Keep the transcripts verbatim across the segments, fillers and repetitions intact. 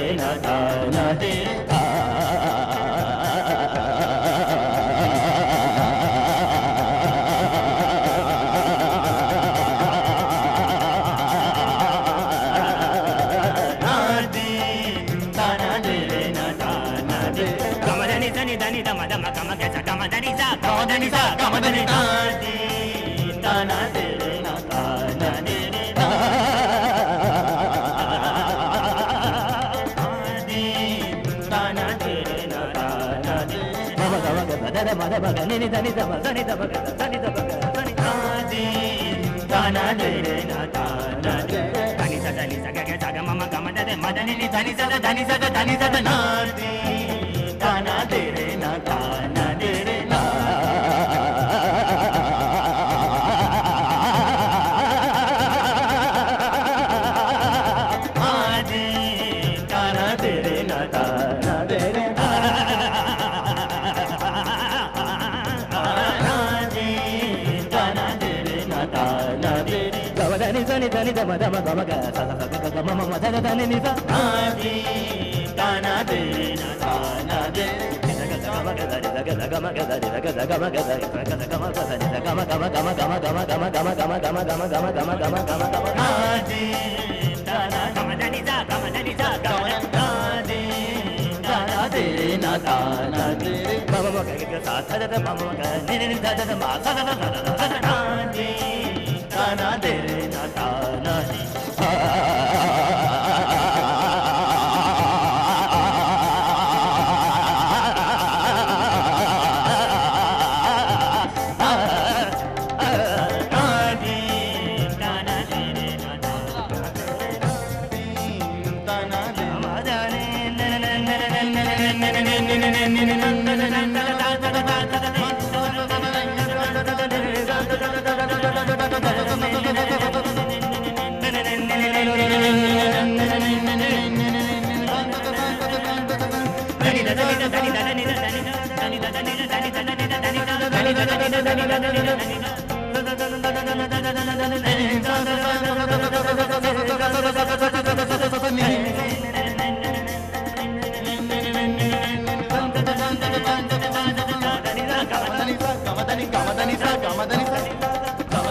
na ta na de ta Dani sa kama dani ta di ta na de na ta na de na di ta na de na ta na de ma ma ma ga da da ma da ma ga ni ni dani da ma dani da ma ga dani da ma ga dani ta di ta na de na ta na de dani sa dani sa ga ga sa ga ma ma ga ma da de ma dani ni dani sa da dani sa da dani sa da na di ta na de na ta na de na Dani dani da ma da ma ga ma ga sa sa ga ga ma ma ma da da ni ni sa na di ta na de na ta na de ga ga ga ma ga da ga ga ga ma ga da ga ga ga ma ga da ga ga ga ma da da ga ma ga ma ga ma ga ma ga ma ga ma ga ma ga ma ga ma ga ma ga ma ga ma ga ma ga ma ga ma na di ta na ga ma da ni sa ga ma da ni sa ga ma na di ta na de na ta na de ma ma ga ga sa sa da ma ma ga ni ni da da ma sa sa sa sa na di ta na de na ta na di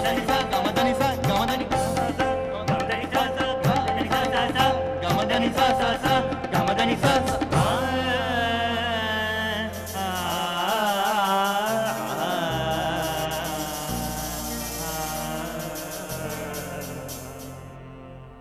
Gamadani sa